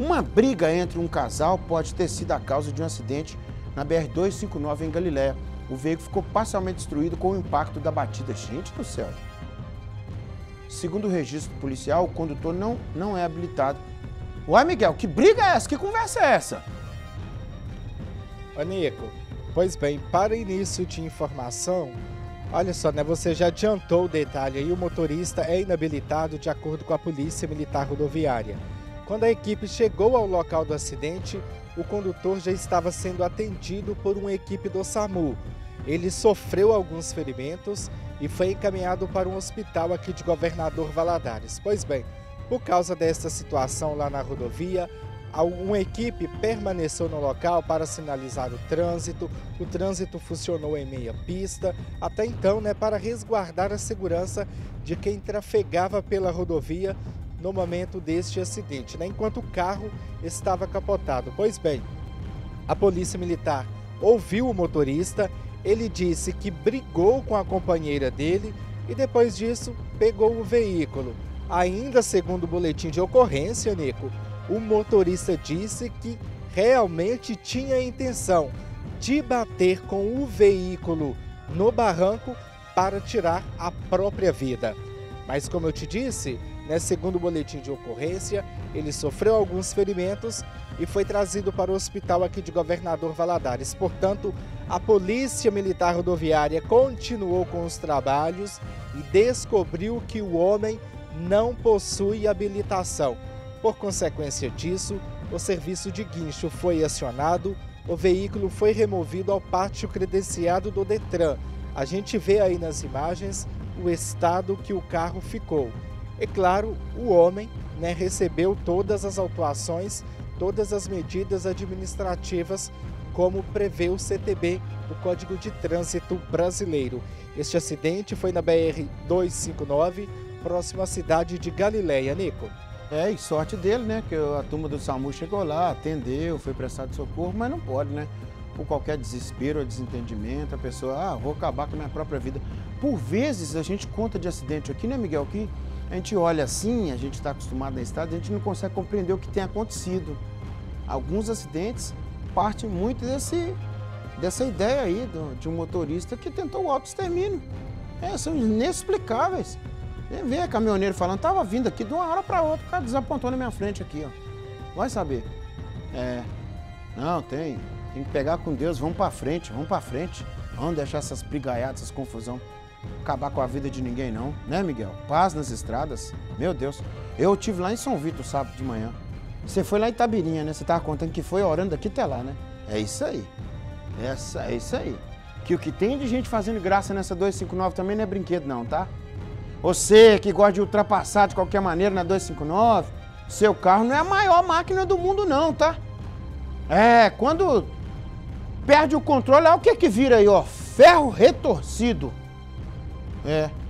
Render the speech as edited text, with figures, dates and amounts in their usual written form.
Uma briga entre um casal pode ter sido a causa de um acidente na BR-259 em Galiléia. O veículo ficou parcialmente destruído com o impacto da batida. Gente do céu! Segundo o registro policial, o condutor não é habilitado. Ué, Miguel, que briga é essa? Que conversa é essa? Ô, Nico, pois bem, para início de informação, olha só, né? Você já adiantou o detalhe aí, o motorista é inabilitado de acordo com a Polícia Militar Rodoviária. Quando a equipe chegou ao local do acidente, o condutor já estava sendo atendido por uma equipe do SAMU. Ele sofreu alguns ferimentos e foi encaminhado para um hospital aqui de Governador Valadares. Pois bem, por causa dessa situação lá na rodovia, uma equipe permaneceu no local para sinalizar o trânsito funcionou em meia pista, até então, né, para resguardar a segurança de quem trafegava pela rodovia no momento deste acidente, né, enquanto o carro estava capotado. Pois bem, a Polícia Militar ouviu o motorista, ele disse que brigou com a companheira dele e depois disso pegou o veículo. Ainda segundo o boletim de ocorrência, Nico, o motorista disse que realmente tinha a intenção de bater com o veículo no barranco para tirar a própria vida. Mas como eu te disse, né, segundo o boletim de ocorrência, ele sofreu alguns ferimentos e foi trazido para o hospital aqui de Governador Valadares. Portanto, a Polícia Militar Rodoviária continuou com os trabalhos e descobriu que o homem não possui habilitação. Por consequência disso, o serviço de guincho foi acionado, o veículo foi removido ao pátio credenciado do Detran. A gente vê aí nas imagens o estado que o carro ficou. É claro, o homem, né, recebeu todas as autuações, todas as medidas administrativas, como prevê o CTB, o Código de Trânsito Brasileiro. Este acidente foi na BR-259, próximo à cidade de Galiléia, Nico. E sorte dele, né? Que a turma do SAMU chegou lá, atendeu, foi prestado socorro, mas não pode, né? Por qualquer desespero ou desentendimento, a pessoa, vou acabar com a minha própria vida. Por vezes a gente conta de acidente aqui, né, Miguel? Que a gente olha assim, a gente está acostumado na estrada, a gente não consegue compreender o que tem acontecido. Alguns acidentes partem muito dessa ideia aí de um motorista que tentou o autoextermínio. São inexplicáveis. Vê a caminhoneiro falando, tava vindo aqui de uma hora para outra, o cara desapontou na minha frente aqui, ó. Vai saber. Não, tem que pegar com Deus, vamos para frente, Vamos deixar essas brigaiadas, essas confusão, acabar com a vida de ninguém não, né, Miguel? Paz nas estradas, meu Deus. Eu estive lá em São Vitor sábado de manhã. Você foi lá em Itabirinha, né? Você tava contando que foi orando daqui até lá, né? É isso aí. É isso aí. Que o que tem de gente fazendo graça nessa 259 também não é brinquedo não, tá? Você que gosta de ultrapassar de qualquer maneira na 259, seu carro não é a maior máquina do mundo não, tá? Quando perde o controle, olha o que vira aí, ó, ferro retorcido.